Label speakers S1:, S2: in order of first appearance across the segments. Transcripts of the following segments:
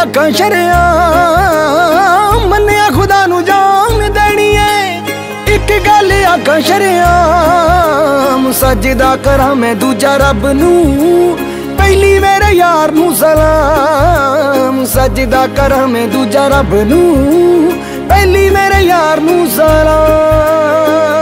S1: आखां शरेआम मन्निया खुदा नू जान देनी है। एक गल आखां शरेआम सजदा करा मैं दूजा रब नू पहली मेरे यार नू सलाम। सजदा करा मैं दूजा रब नू पहली मेरे यार नू सलाम।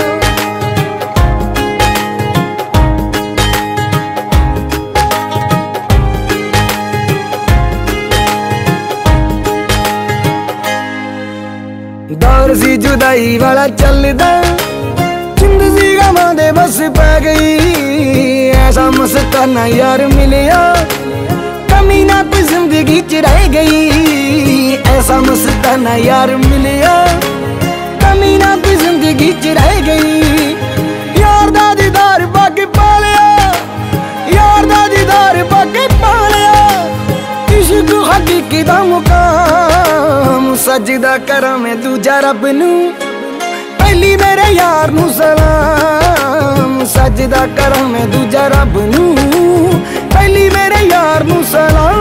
S1: दौर सी जुदाई वाला चलदा जिंदगी गवां दे बस पै गई। ऐसा मस्ताना यार मिलिया कमी ना कोई जिंदगी च रह गई। ऐसा मस्ताना यार मिलिया कमी ना कोई जिंदगी च रह गई। यार दा दीदार पाके पालिया यार दा दीदार पाके पालिया इश्क हकीकी दा मुकाम। सजदा करा मैं दूजा रब नू पहली मेरे यार नू सलाम। सजदा करा मैं दूजा रब नू पहली मेरे यार नू सलाम।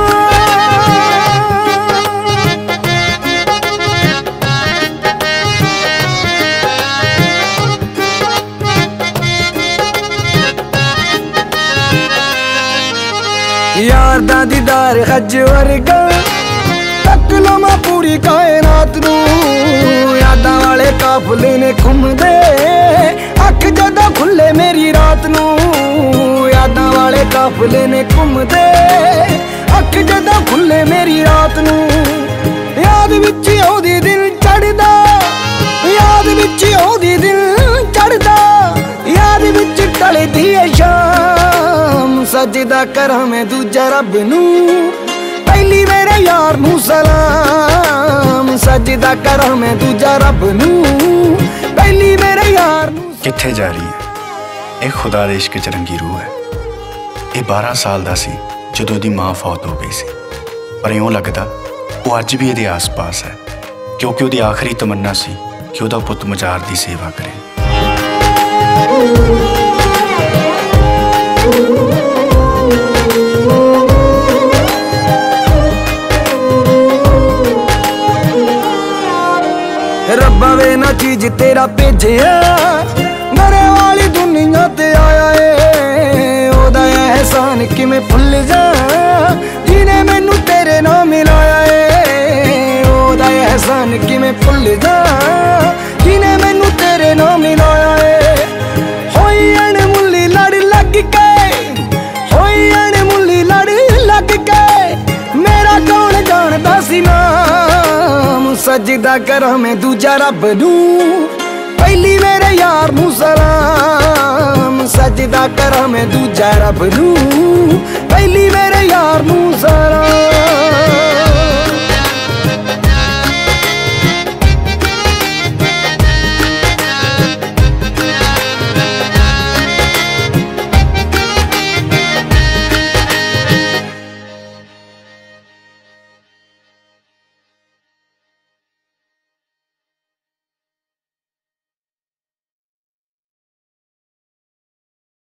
S1: यार दा दीदार हज वर्गा तक लो मैं पूरी कायनात नू। यादां वाले काफले ने घूमदे अख जदों खुले मेरी रात नू। यादां वाले काफले ने घूमदे अख जदों खुले मेरी रात नू। याद विच ओदी दिल चढ़दा याद विच ओदी दिल चढ़दा याद विच टलदी है शाम। सजदा करा मैं दूजा रब नू पहली मेरे यार नू सलाम। सजदा करा मैं दूजा रब नू पहली मेरे यार नू।
S2: किथे जा रही है ये खुदा दे इश्क च रंगी रूह है। ये 12 साल दा सी जदों दी मां फौत हो गई सी। पर इउं लगदा वो अज भी इहदे आस पास है क्योंकि उहदी आखिरी तमन्ना सी कि उहदा पुत मजार दी सेवा करे। रब्बा वे ना चीज तेरा भेजिया मरे वाली दुनिया ते आया है। ओदा एहसान किवें भुल जा जिने मैनू तेरे नाल मिलाया है। ओदा एहसान किवें भुल जा जिने मैनू तेरे नाल मिलाया है। होई अणमुल्ली लड़ लग के होई अणमुल्ली लड़ लग के मेरा कौन जानदा सी नाम। सजदा करा मैं दूजा रब नू पहली मेरे यार नू सलाम। सजदा करा मैं दूजा रब नू पहली मेरे यार नू सलाम।